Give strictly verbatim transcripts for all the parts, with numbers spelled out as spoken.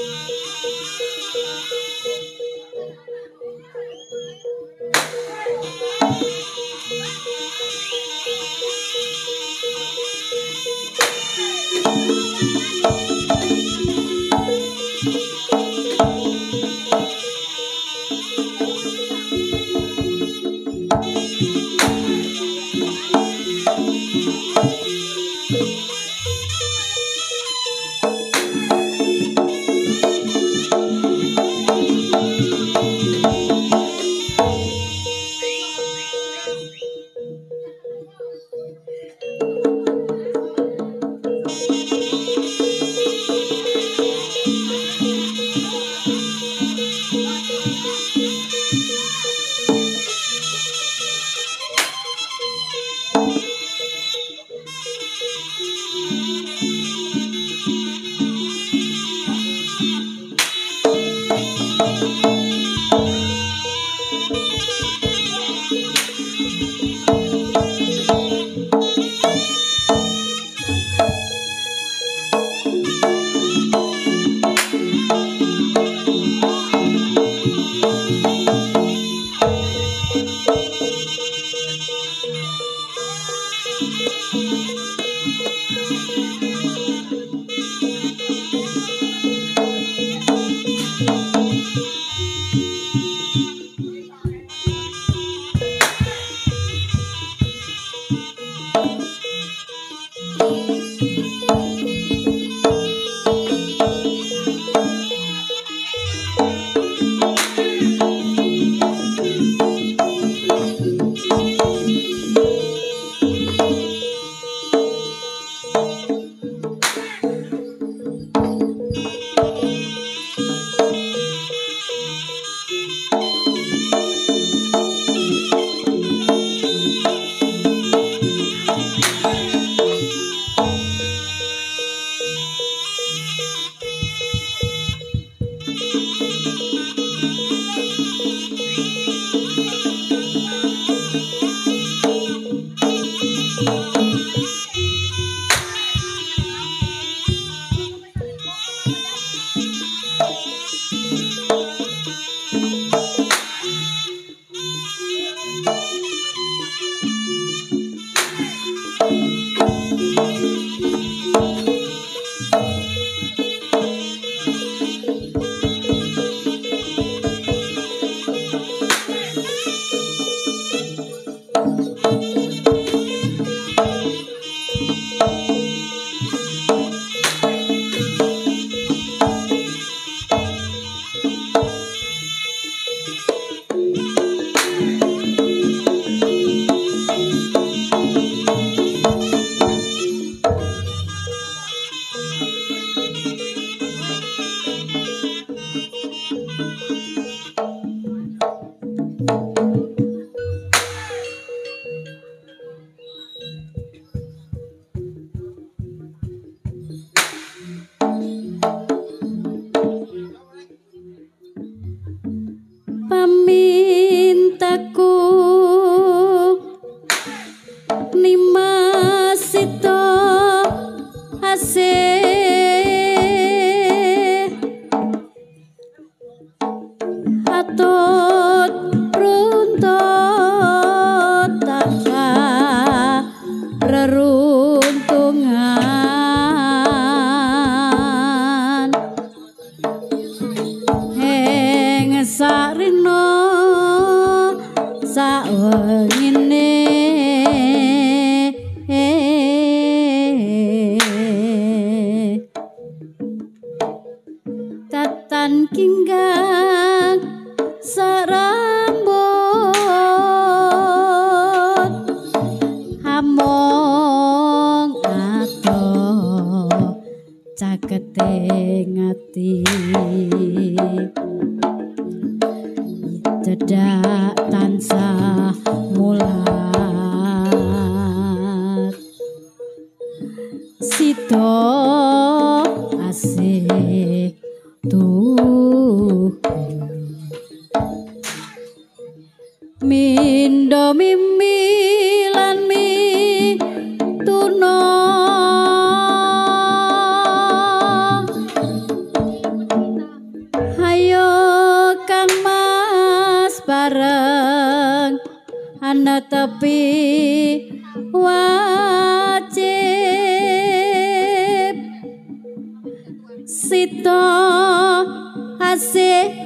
Sito asih tuh tepi wajib sito asih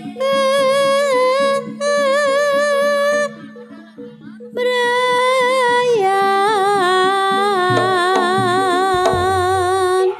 Brian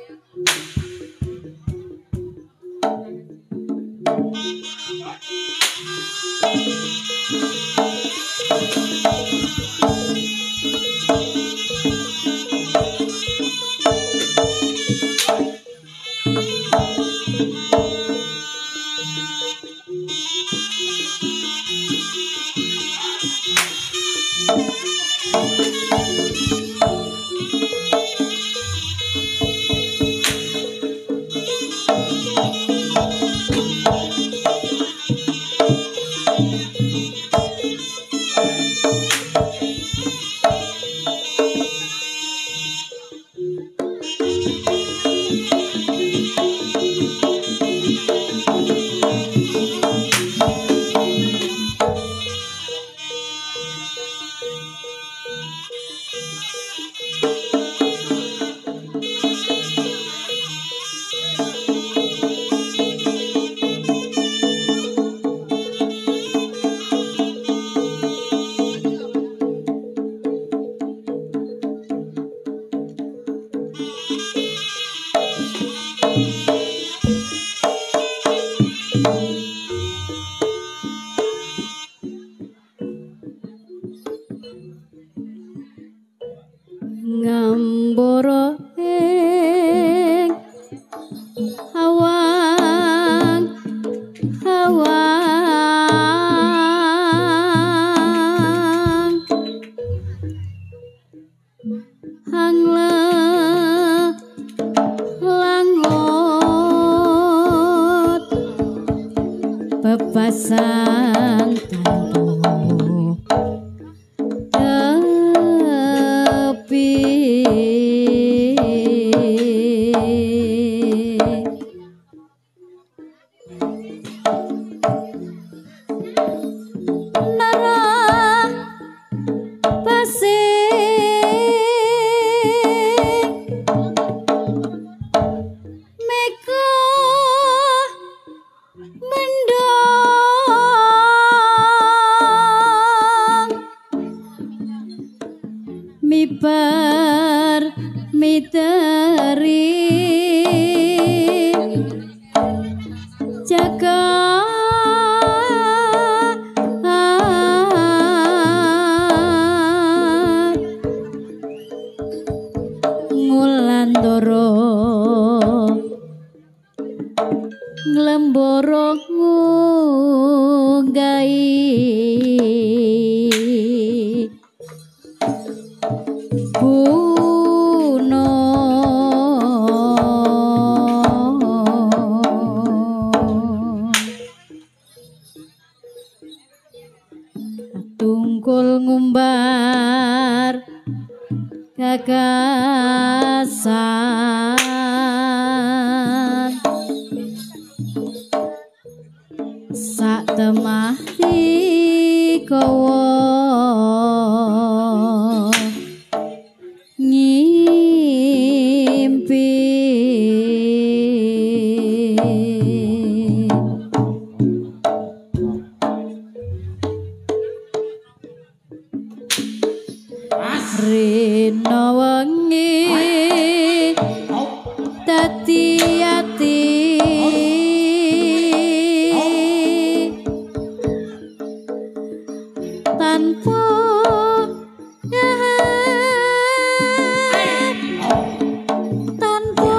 ngambara ing hawang hawang hangla langot bebasan mibar miteri jaga ngulandoro nglemboro ngunggai Buno tungkul ngumbar gagasan sak temah dikowo ngimpi rino wengi dadi ati tanpa tanpa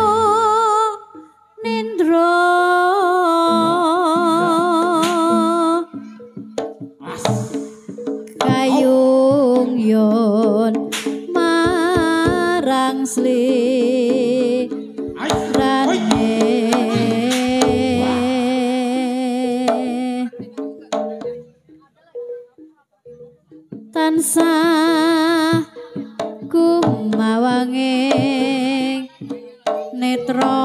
nindra kayung yon marang sli rane tansah kumawanging netra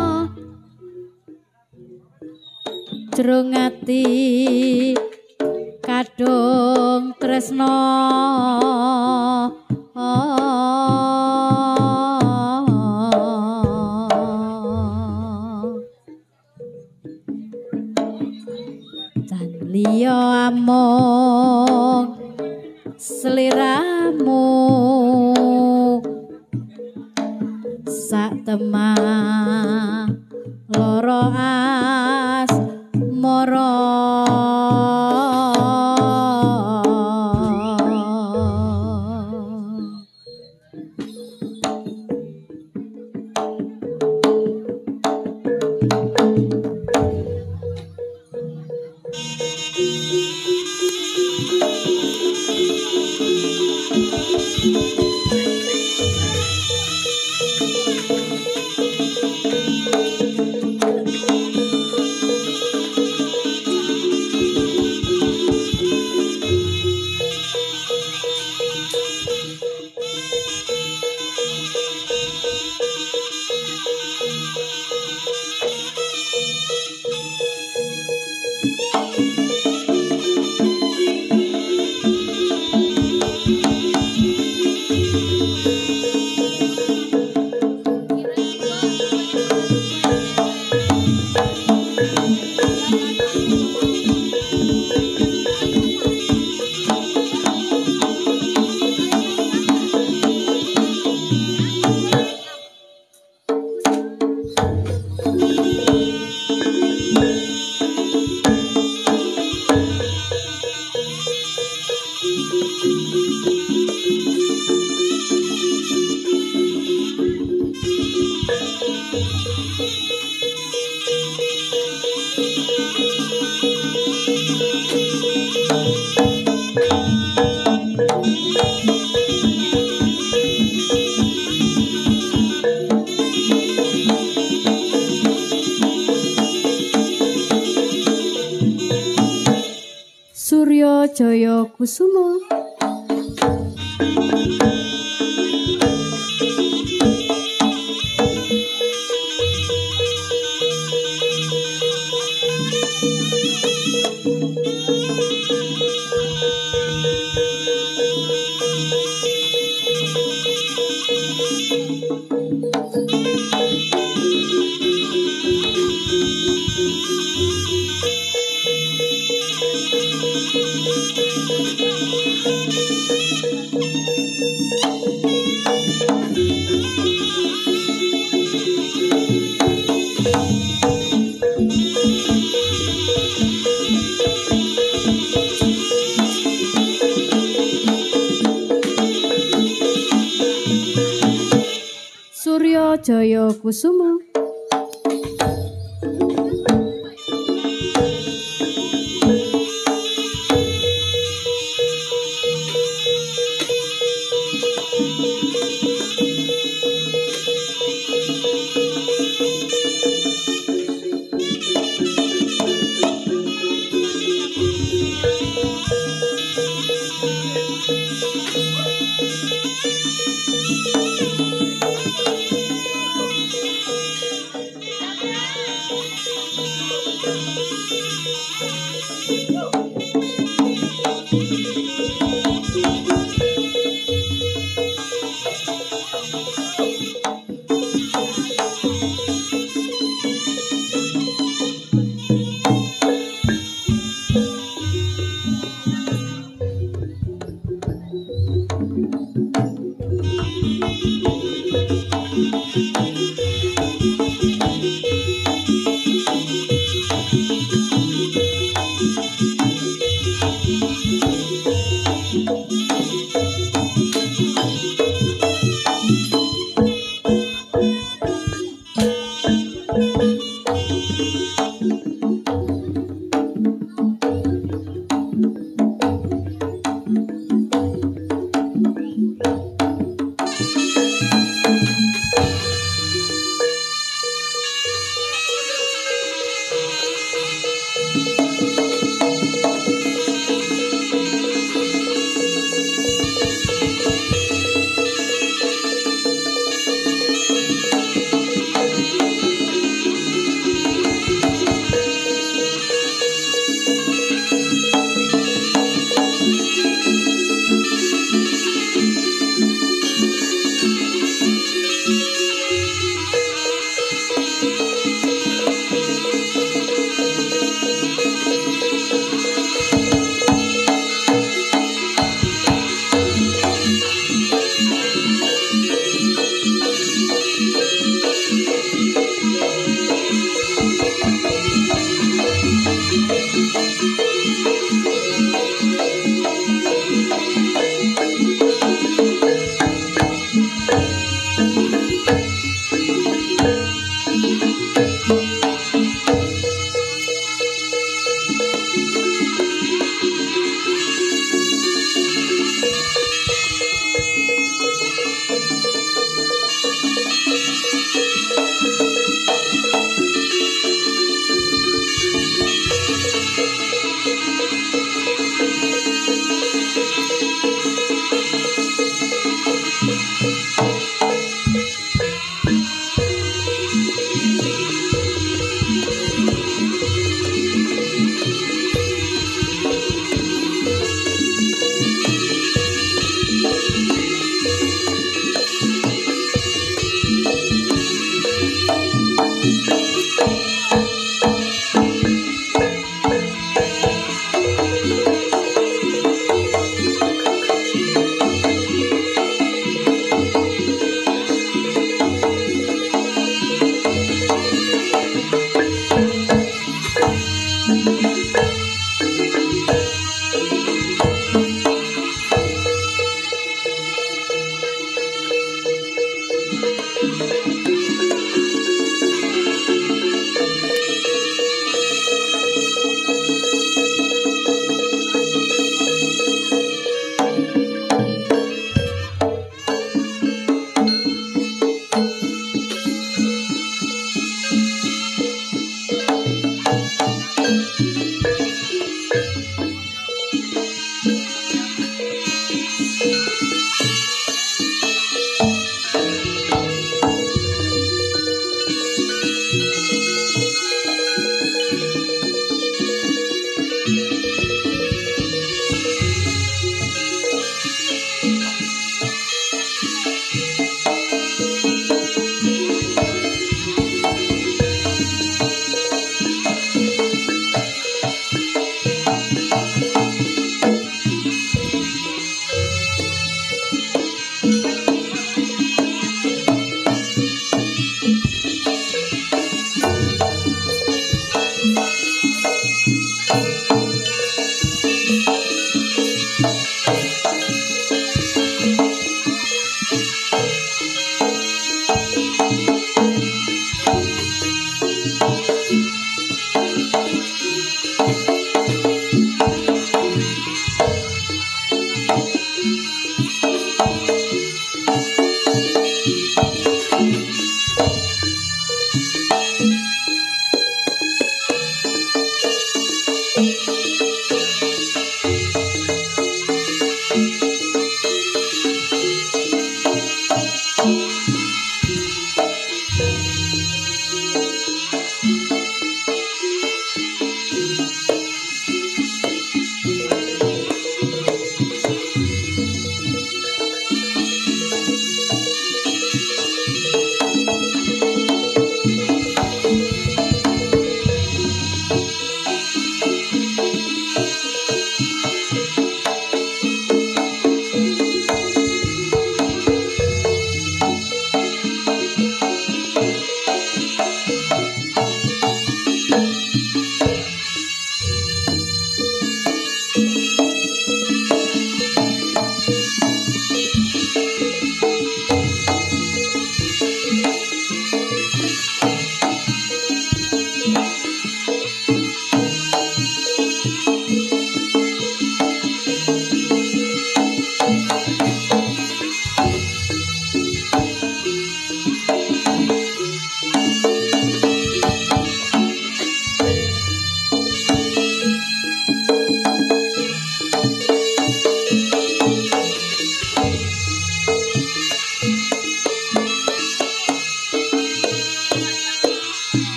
jroning ati kadung tresno dan liya amung sliramu sak temah loro as moro Surya Jaya Kusuma. Surya Jaya Kusuma.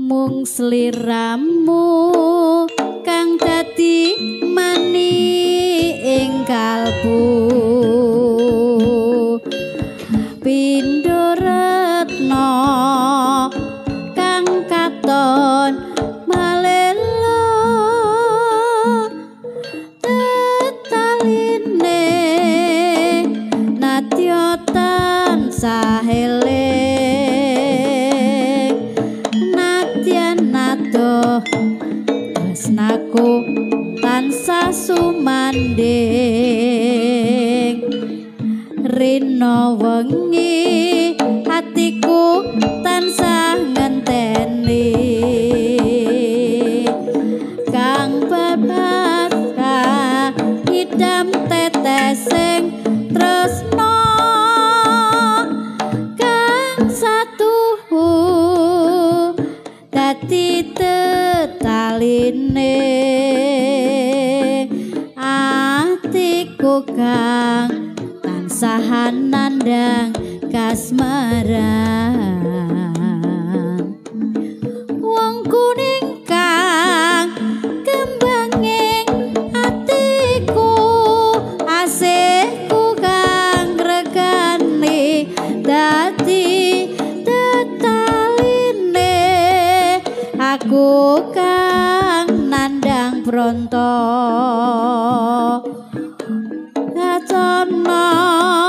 mung sliramu kang dadi mani ing kalbu pindho retna kang katon malelo tetaline nadya tansah eling nadyan nado tresnaku tansah sumanding rina wengi hatiku tansah ngenteni kang babasa idam tetesing tresno kang satuhu dadi tetaline atiku kang tansah nandang kasmaran wong kuning kang kembanging atiku asihku kang regani dadi tetaline aku kang nandang pronto katono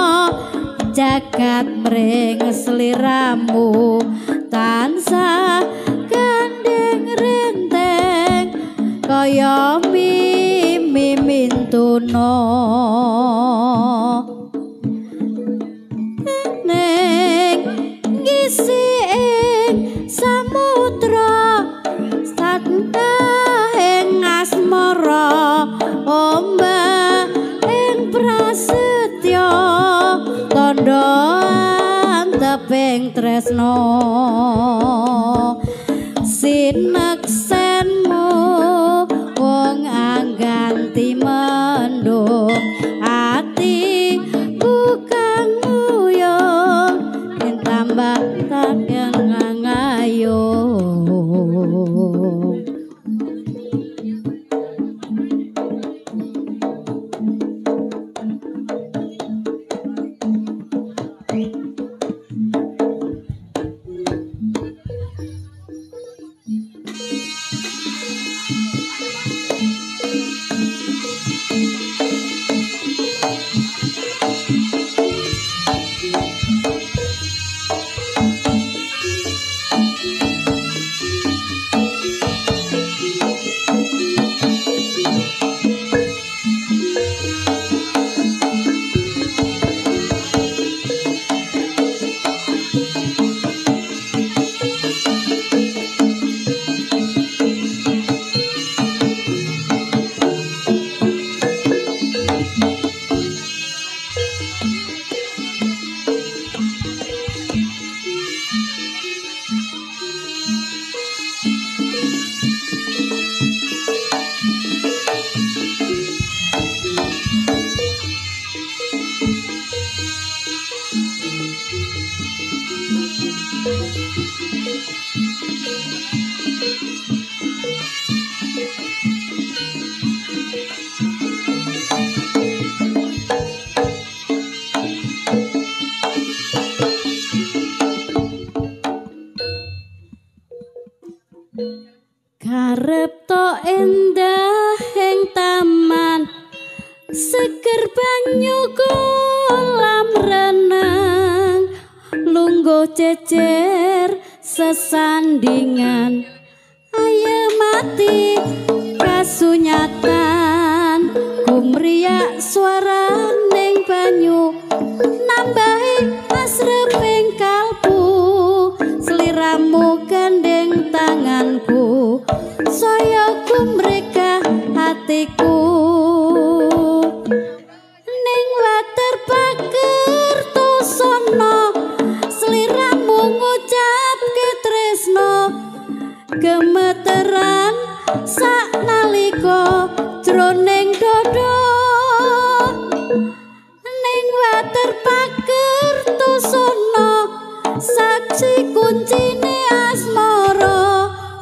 jagat mring sliramu tansah gandeng renteng kaya mimi mintuno neng ngisi ing samudra satah ing asmara ombak ing prasetya tondo anteping tresno sineksenmu wong angganti mendung ati bukan nguyung yen tambah tangen ngayung karep to endah ing taman seger banyu kolam renang lungguh cecer sesandingan ayo mati kasunyatan kumriak suara ning banyu nambahi asreping kalbu sliramu gandeng tanganku saya kumreka hatiku ning water pager tosono sliramu ngucap ke tresno gemeteran sak nalika jroning dodo ning water pager tosono saksi kuncine asmara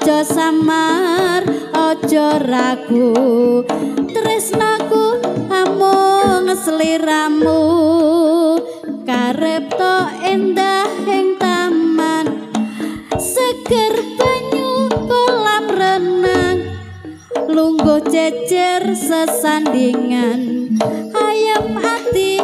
aja samar aja ragu tresnaku amung sliramu karep to endah ing taman seger banyu kolam renang lungguh jejer sesandingan ayam ati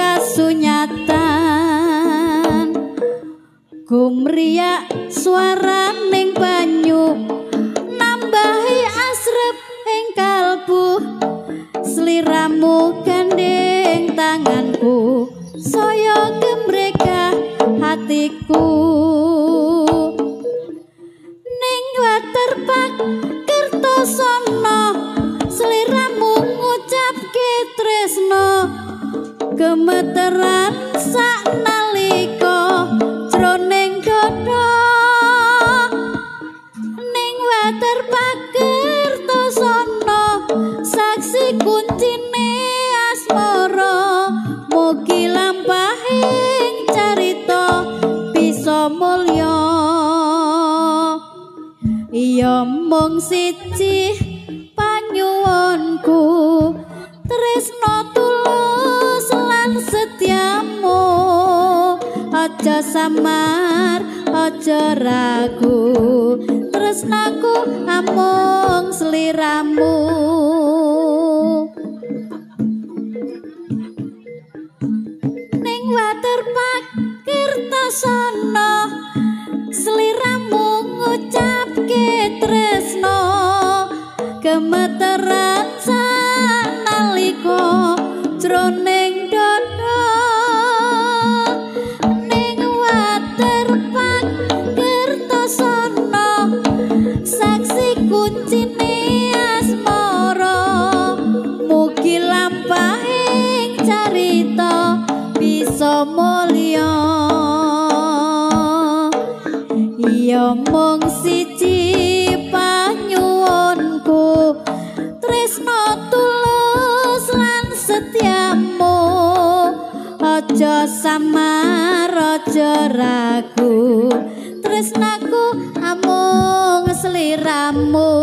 kasunyatan gumriya suara ning banyu nambahi asrep ing kalbu sliramu gandeng tanganku saya gemreka hatiku ning waterpark Kertosono sliramu ngucapke tresno gemeteran saknalika jroning dada ning waterpark Kertosono saksi kuncine asmara mugi lampahing carita bisa mulya iya mung siji panyuwunku tresno tulus lan setiamu aja samar aja ragu tresnaku amung sliramu ning waterpark Kertosono sliramu ngucapke tresno gemeteran sanalika jroning dada ning waterpark Kertosono saksi kuncine asmara mugi lampahing carita bisa mulya iya mung siji panyuwunku tresno tulus lan setiamu aja samar aja ragu tresnaku amung sliramu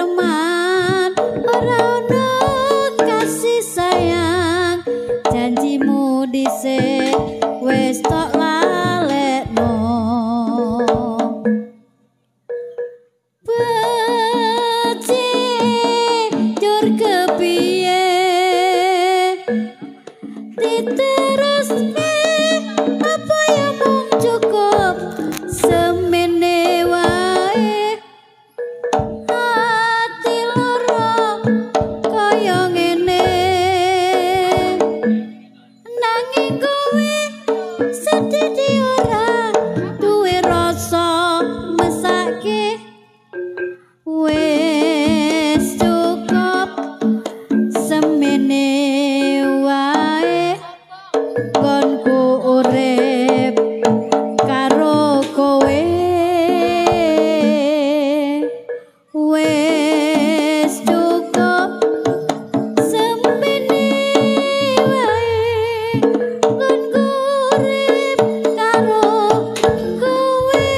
ketentreman ora ono kasih sayang janjimu dhisik wis tok lalekno beci jur kepiye diteruske apa ya mung cukup semene wae hati loro kaya ngene nanging kowe sedih ora duwe rasa mesake wis cukup semene wae konku urip karo kowe wis cukup semene wae konku urip karo kowe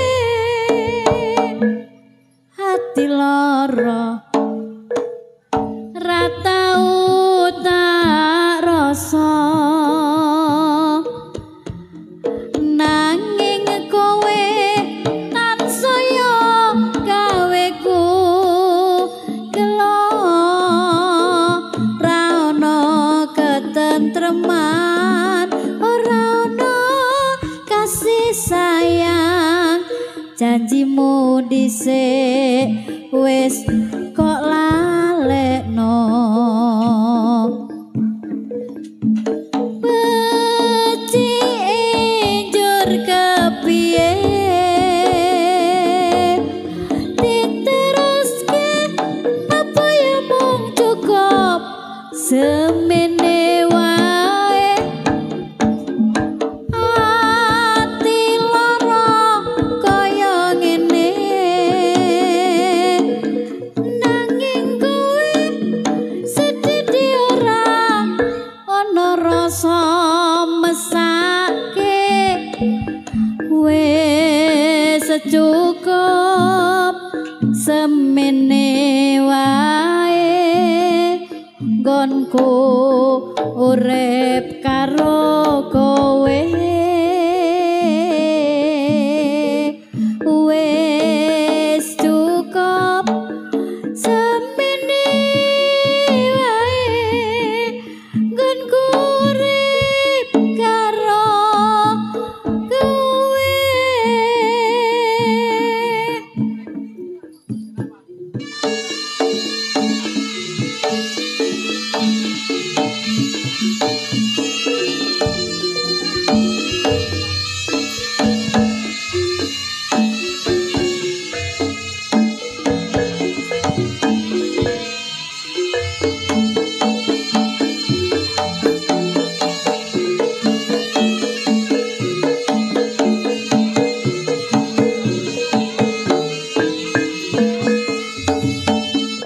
hati lara ra tau tak rasa nanging kowe tansaya gaweku gelo ra ono ketentreman ora ono kasih sayang janjimu dhisik wis kok lalekno beci njur kepiye diteruske apa ya mung cukup semene wae ati lara kaya ngene nanging kowe sedih ora ana rasa mesake wis cukup semene wae nggonku urip